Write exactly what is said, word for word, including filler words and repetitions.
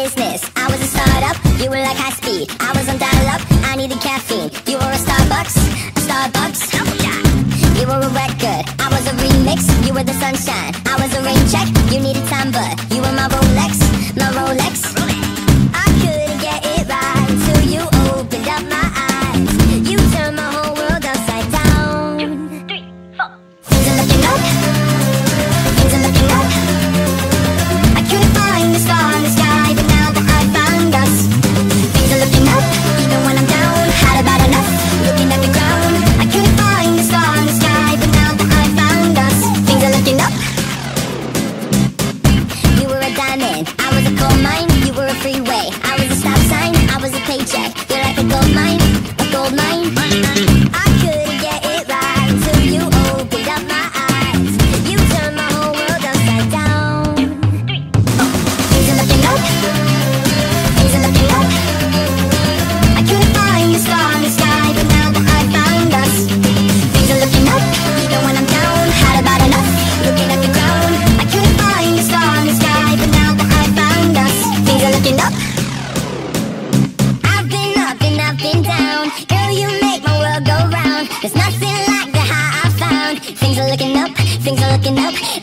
business. I was a startup, you were like high speed. I was on dial-up, I needed caffeine. You were a Starbucks, a Starbucks. You were a record, I was a remix. You were the sunshine, I was a rain check. You needed time, but you were my Rolex, my Rolex. I couldn't get it right till you opened up my eyes. You turned my whole world upside down. Things are looking up, things are looking up. I couldn't find the star in the sky, but now that I found us, things are looking up, even when I'm down. Had about enough, looking at the ground. I couldn't find the star in the sky, but now that I found us, things are looking up. You were a diamond, I was a coal mine. You were a freeway, I was a stop sign. I was a paycheck, you're like a gold mine, a gold mine. I couldn't get it right till you opened up my eyes. You turned my whole world upside down. Things are looking up, things are looking up. I couldn't find the star in the sky, but now that I found us, things are looking up, even when I'm down. Had about enough, looking at the ground. I couldn't find the star in the sky, but now that I found us, things are looking up. I've been up and I've been down. Girl, you make my world go round. There's nothing like the high I found. Things are looking up, things are looking up.